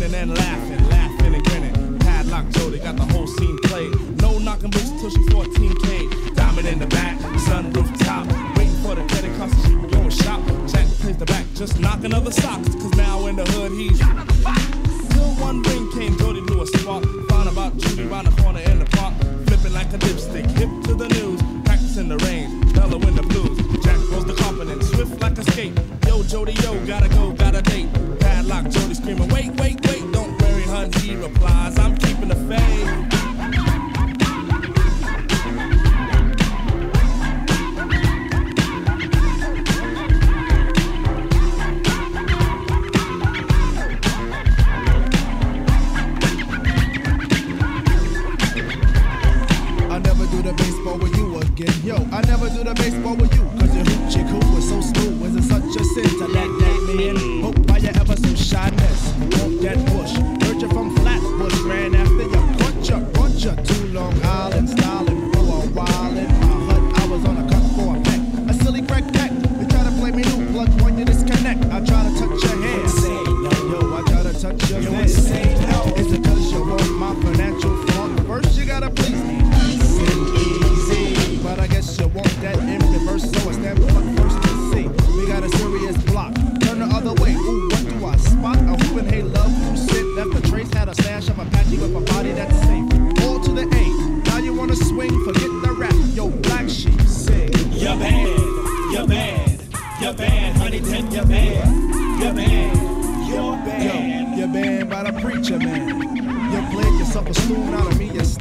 grinning and laughing, laughing and grinning. Padlock Jody got the whole scene played. No knocking boots till she 14K. Diamond in the back, sunroof top. Waiting for the credit card so she can go and shop. Jack plays the back, just knocking other socks. Cause now in the hood he's till one ring came, Jody knew a spot. Found about Judy round the corner in the park. Flipping like a dipstick, hip to the news. Practicing the rain, mellow in the blues. Jack rolls the confidence, swift like a skate. Yo, Jody, yo, gotta go, got a date. Padlock, Jody screaming, wait, wait, wait. Don't worry, hun, he replies, I'm keeping the faith. Yo, I never do the baseball with you, cause your hoochie coo was so smooth. Was it such a sin to let that me in? Hope by your ever some shyness. Won't get bush. Heard you from Flatbush, ran after you. Brought you to Long Island, styling for a while. In my hood, I was on a cut for a peck. A silly crack pack. You try to play me new, plug when you disconnect. I try to touch your hand. Yo, I try to touch your hand. Is it cause you want my financial flaw? First you gotta please me. But I guess you want that in reverse, so I stand up first to see. We got a serious block. Turn the other way. Ooh, what do I spot? A whoopin' hey love who sit left the trace. Had a stash of Apache with a body that's safe. All to the A. Now you wanna swing? Forget the rap. Yo, Black Sheep, sing. You're bad, you're bad, you're bad, honey, tip, you're bad, you're bad, you're bad. Yo, you're banned by the preacher man. You played yourself a spoon out of me.